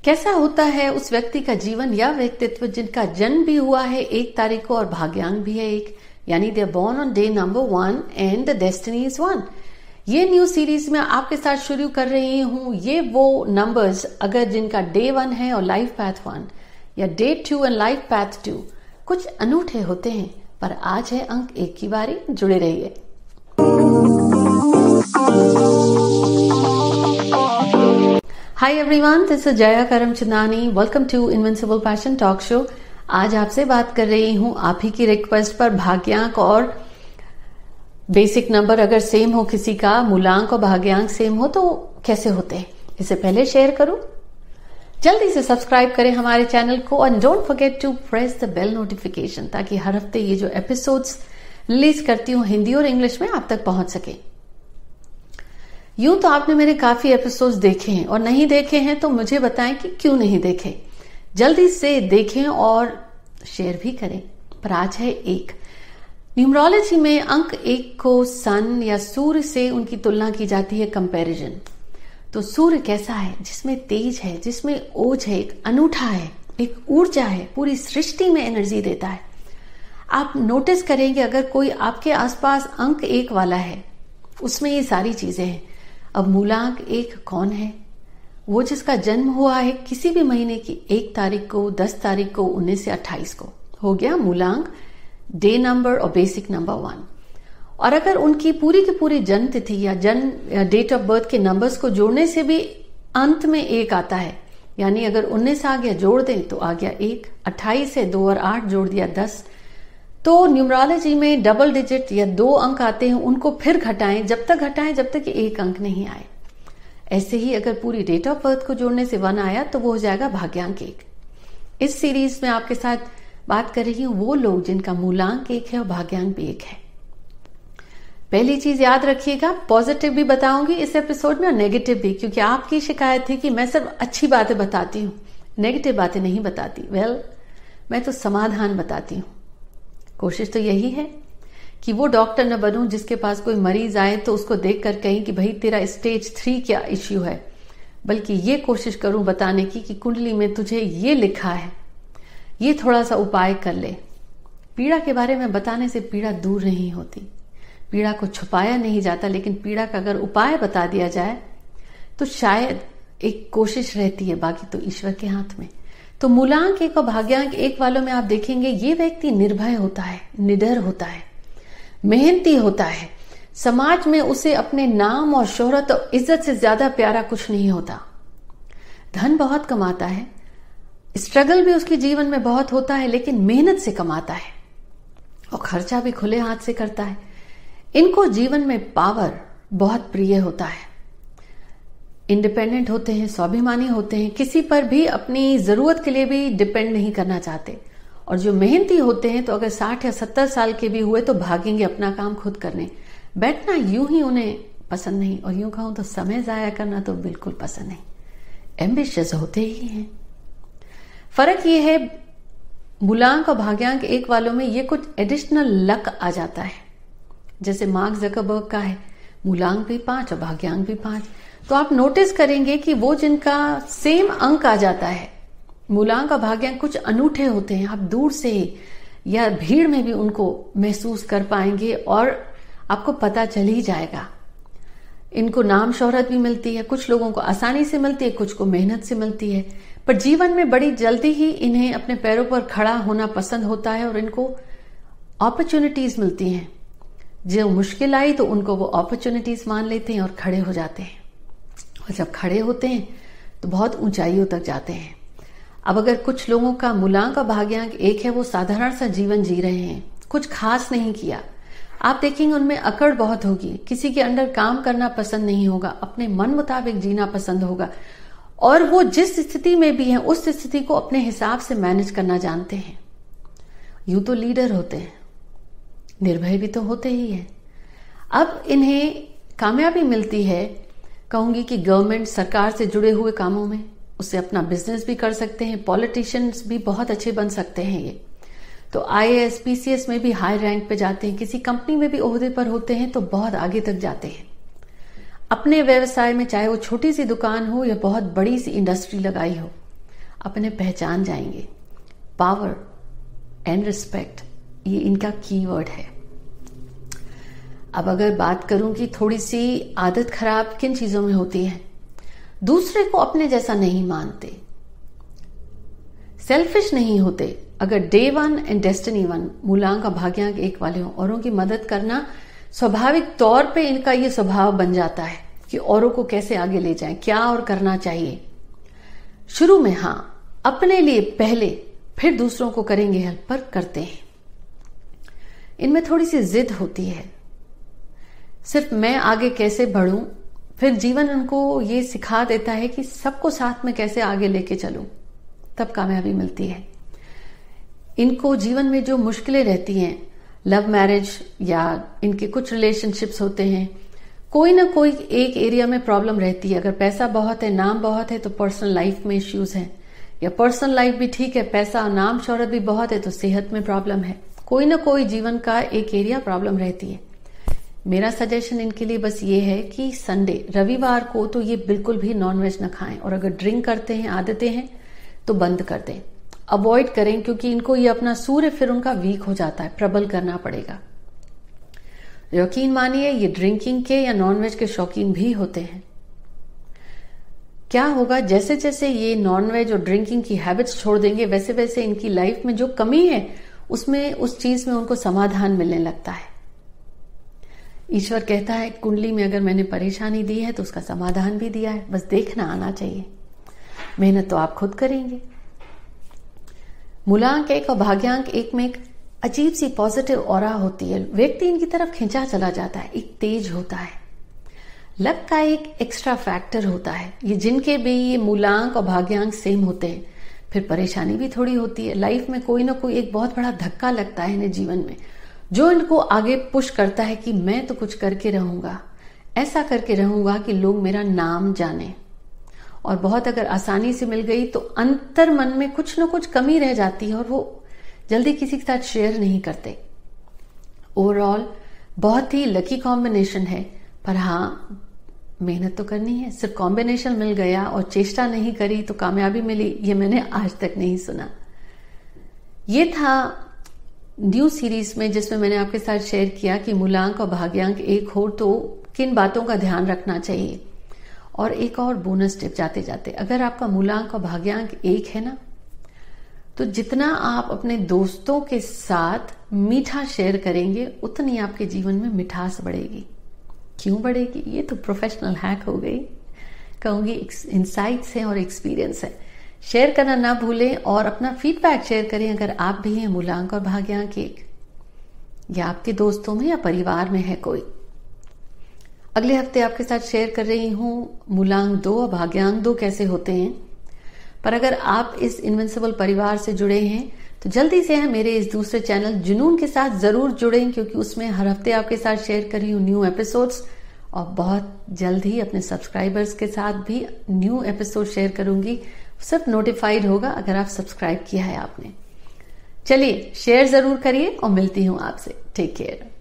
कैसा होता है उस व्यक्ति का जीवन या व्यक्तित्व जिनका जन्म भी हुआ है 1 तारीख को और भाग्यांक भी है 1, यानी they are born on day number 1 and the destiny is 1। ये न्यू सीरीज में आपके साथ शुरू कर रही हूं। ये वो नंबर्स अगर जिनका डे 1 है और लाइफ पैथ 1 या डे 2 एंड लाइफ पैथ 2 कुछ अनूठे होते हैं, पर आज है अंक 1 की बारी। जुड़े रहिए। Hi everyone, this is Jaya Karamchandani. Welcome to Invincible Passion Talk Show. आज आपसे बात कर रही हूं आप ही की रिक्वेस्ट पर। भाग्यांक और बेसिक नंबर अगर सेम हो, किसी का मूलांक और भाग्यांक सेम हो तो कैसे होते हैं, इससे पहले शेयर करूं। जल्दी से सब्सक्राइब करें हमारे चैनल को और don't forget to press the bell notification, ताकि हर हफ्ते ये जो एपिसोड्स रिलीज करती हूं हिंदी और इंग्लिश में आप तक पहुंच सके। यूं तो आपने मेरे काफी एपिसोड्स देखे हैं, और नहीं देखे हैं तो मुझे बताएं कि क्यों नहीं देखे। जल्दी से देखें और शेयर भी करें। पर आज है 1। न्यूमरोलॉजी में अंक 1 को सन या सूर्य से उनकी तुलना की जाती है, कंपैरिजन। तो सूर्य कैसा है? जिसमें तेज है, जिसमें ओज है, एक अनूठा है, एक ऊर्जा है, पूरी सृष्टि में एनर्जी देता है। आप नोटिस करेंगे अगर कोई आपके आसपास अंक 1 वाला है, उसमें ये सारी चीजें हैं। अब मूलांक 1 कौन है? वो जिसका जन्म हुआ है किसी भी महीने की 1 तारीख को, 10 तारीख को, 19 से 28 को। हो गया मूलांक, डे नंबर और बेसिक नंबर 1। और अगर उनकी पूरी की पूरी जन्म तिथि या डेट ऑफ बर्थ के नंबर्स को जोड़ने से भी अंत में 1 आता है, यानी अगर 19 आ गया जोड़ दें तो आ गया 1, 28 से 2 और 8 जोड़ दिया 10। तो न्यूमरोलॉजी में डबल डिजिट या 2 अंक आते हैं, उनको फिर घटाएं, जब तक 1 अंक नहीं आए। ऐसे ही अगर पूरी डेट ऑफ बर्थ को जोड़ने से 1 आया तो वो हो जाएगा भाग्यांक 1। इस सीरीज में आपके साथ बात कर रही हूं वो लोग जिनका मूलांक 1 है और भाग्यांक भी 1 है। पहली चीज याद रखिएगा, पॉजिटिव भी बताऊंगी इस एपिसोड में और नेगेटिव भी, क्योंकि आपकी शिकायत थी कि मैं सिर्फ अच्छी बातें बताती हूं, नेगेटिव बातें नहीं बताती। मैं तो समाधान बताती हूं। कोशिश तो यही है कि वो डॉक्टर न बनूं जिसके पास कोई मरीज आए तो उसको देखकर कहें कि भाई तेरा स्टेज 3 क्या इश्यू है, बल्कि ये कोशिश करूं बताने की कि कुंडली में तुझे ये लिखा है, ये थोड़ा सा उपाय कर ले। पीड़ा के बारे में बताने से पीड़ा दूर नहीं होती, पीड़ा को छुपाया नहीं जाता, लेकिन पीड़ा का अगर उपाय बता दिया जाए तो शायद एक कोशिश रहती है, बाकी तो ईश्वर के हाथ में। तो मूलांक 1 और भाग्यांक 1 वालों में आप देखेंगे ये व्यक्ति निर्भय होता है, निडर होता है, मेहनती होता है। समाज में उसे अपने नाम और शोहरत और इज्जत से ज्यादा प्यारा कुछ नहीं होता। धन बहुत कमाता है, स्ट्रगल भी उसके जीवन में बहुत होता है, लेकिन मेहनत से कमाता है और खर्चा भी खुले हाथ से करता है। इनको जीवन में पावर बहुत प्रिय होता है, इंडिपेंडेंट होते हैं, स्वाभिमानी होते हैं, किसी पर भी अपनी जरूरत के लिए भी डिपेंड नहीं करना चाहते। और जो मेहनती होते हैं तो अगर 60 या 70 साल के भी हुए तो भागेंगे अपना काम खुद करने। बैठना यूं ही उन्हें पसंद नहीं, और यूं कहूं तो समय जाया करना तो बिल्कुल पसंद नहीं। एम्बिशियस होते ही हैं। फर्क ये है मूलांक और भाग्यांक 1 वालों में ये कुछ एडिशनल लक आ जाता है। जैसे मार्क जकरबर्ग का है मूलांक भी 5 और भाग्यांक भी 5। तो आप नोटिस करेंगे कि वो जिनका सेम अंक आ जाता है, मूलांक और भाग्यांक कुछ अनूठे होते हैं। आप दूर से या भीड़ में भी उनको महसूस कर पाएंगे और आपको पता चल ही जाएगा। इनको नाम शोहरत भी मिलती है, कुछ लोगों को आसानी से मिलती है, कुछ को मेहनत से मिलती है, पर जीवन में बड़ी जल्दी ही इन्हें अपने पैरों पर खड़ा होना पसंद होता है और इनको अपॉर्चुनिटीज मिलती हैं। जो मुश्किल आई तो उनको वो अपॉर्चुनिटीज मान लेते हैं और खड़े हो जाते हैं, और जब खड़े होते हैं तो बहुत ऊंचाइयों तक जाते हैं। अब अगर कुछ लोगों का मूलांक और भाग्यांक 1 है, वो साधारण सा जीवन जी रहे हैं, कुछ खास नहीं किया, आप देखेंगे उनमें अकड़ बहुत होगी, किसी के अंडर काम करना पसंद नहीं होगा, अपने मन मुताबिक जीना पसंद होगा, और वो जिस स्थिति में भी है उस स्थिति को अपने हिसाब से मैनेज करना जानते हैं। यूं तो लीडर होते हैं, निर्भय भी तो होते ही हैं। अब इन्हें कामयाबी मिलती है, कहूंगी कि गवर्नमेंट सरकार से जुड़े हुए कामों में, उससे अपना बिजनेस भी कर सकते हैं, पॉलिटिशियंस भी बहुत अच्छे बन सकते हैं। ये तो IAS PCS में भी हाई रैंक पे जाते हैं, किसी कंपनी में भी ओहदे पर होते हैं तो बहुत आगे तक जाते हैं। अपने व्यवसाय में, चाहे वो छोटी सी दुकान हो या बहुत बड़ी सी इंडस्ट्री लगाई हो, अपने पहचान जाएंगे। पावर एंड रिस्पेक्ट, ये इनका कीवर्ड है। अब अगर बात करूं कि थोड़ी सी आदत खराब किन चीजों में होती है, दूसरे को अपने जैसा नहीं मानते, सेल्फिश नहीं होते। अगर डे 1 एंड डेस्टिनी 1 मूलांक और भाग्यांक 1 वाले हों, औरों की मदद करना स्वाभाविक तौर पे इनका ये स्वभाव बन जाता है कि औरों को कैसे आगे ले जाएं, क्या और करना चाहिए। शुरू में हाँ, अपने लिए पहले, फिर दूसरों को करेंगे हेल्प, पर करते हैं। इनमें थोड़ी सी जिद होती है, सिर्फ मैं आगे कैसे बढ़ूं। फिर जीवन उनको ये सिखा देता है कि सबको साथ में कैसे आगे लेके चलूं, तब कामयाबी मिलती है। इनको जीवन में जो मुश्किलें रहती हैं, लव मैरिज या इनके कुछ रिलेशनशिप्स होते हैं, कोई ना कोई एक एरिया में प्रॉब्लम रहती है। अगर पैसा बहुत है, नाम बहुत है, तो पर्सनल लाइफ में इश्यूज हैं, या पर्सनल लाइफ भी ठीक है, पैसा नाम शोहरत भी बहुत है, तो सेहत में प्रॉब्लम है। कोई ना कोई जीवन का एक एरिया प्रॉब्लम रहती है। मेरा सजेशन इनके लिए बस ये है कि संडे, रविवार को तो ये बिल्कुल भी नॉनवेज न खाएं, और अगर ड्रिंक करते हैं, आदतें हैं, तो बंद कर दें, अवॉइड करें, क्योंकि इनको ये अपना सूर्य फिर उनका वीक हो जाता है, प्रबल करना पड़ेगा। यकीन मानिए ये ड्रिंकिंग के या नॉनवेज के शौकीन भी होते हैं। क्या होगा, जैसे जैसे ये नॉनवेज और ड्रिंकिंग की हैबिट्स छोड़ देंगे, वैसे वैसे इनकी लाइफ में जो कमी है उसमें, उस चीज में उनको समाधान मिलने लगता है। ईश्वर कहता है कुंडली में अगर मैंने परेशानी दी है तो उसका समाधान भी दिया है, बस देखना आना चाहिए। मेहनत तो आप खुद करेंगे। मूलांक 1 और भाग्यांक 1 में एक अजीब सी पॉजिटिव ऑरा होती है, व्यक्ति इनकी तरफ खिंचा चला जाता है, एक तेज होता है। लक का एक एक्स्ट्रा फैक्टर होता है। ये जिनके भी ये मूलांक और भाग्यांक सेम होते हैं, फिर परेशानी भी थोड़ी होती है। लाइफ में कोई ना कोई एक बहुत बड़ा धक्का लगता है इन्हें जीवन में, जो इनको आगे पुश करता है कि मैं तो कुछ करके रहूंगा, ऐसा करके रहूंगा कि लोग मेरा नाम जाने। और बहुत अगर आसानी से मिल गई तो अंतर मन में कुछ ना कुछ कमी रह जाती है, और वो जल्दी किसी के साथ शेयर नहीं करते। ओवरऑल बहुत ही लकी कॉम्बिनेशन है, पर हाँ, मेहनत तो करनी है। सिर्फ कॉम्बिनेशन मिल गया और चेष्टा नहीं करी तो कामयाबी मिली, ये मैंने आज तक नहीं सुना। ये था न्यू सीरीज में, जिसमें मैंने आपके साथ शेयर किया कि मूलांक और भाग्यांक 1 हो तो किन बातों का ध्यान रखना चाहिए। और एक और बोनस टिप जाते जाते, अगर आपका मूलांक और भाग्यांक 1 है ना, तो जितना आप अपने दोस्तों के साथ मीठा शेयर करेंगे, उतनी आपके जीवन में मिठास बढ़ेगी। क्यों बढ़ेगी? ये तो प्रोफेशनल हैक हो गई, कहूंगी इनसाइट्स हैं और एक्सपीरियंस है। शेयर करना ना भूलें और अपना फीडबैक शेयर करें अगर आप भी हैं मूलांक और भाग्यांक 1, या आपके दोस्तों में या परिवार में है कोई। अगले हफ्ते आपके साथ शेयर कर रही हूं मूलांक 2 और भाग्यांक 2 कैसे होते हैं। पर अगर आप इस इनविंसिबल परिवार से जुड़े हैं तो जल्दी से है मेरे इस दूसरे चैनल जुनून के साथ जरूर जुड़ें, क्योंकि उसमें हर हफ्ते आपके साथ शेयर कर रही हूं न्यू एपिसोड्स, और बहुत जल्द ही अपने सब्सक्राइबर्स के साथ भी न्यू एपिसोड शेयर करूंगी। सिर्फ नोटिफाइड होगा अगर आप सब्सक्राइब किया है आपने। चलिए शेयर जरूर करिए और मिलती हूं आपसे। Take care.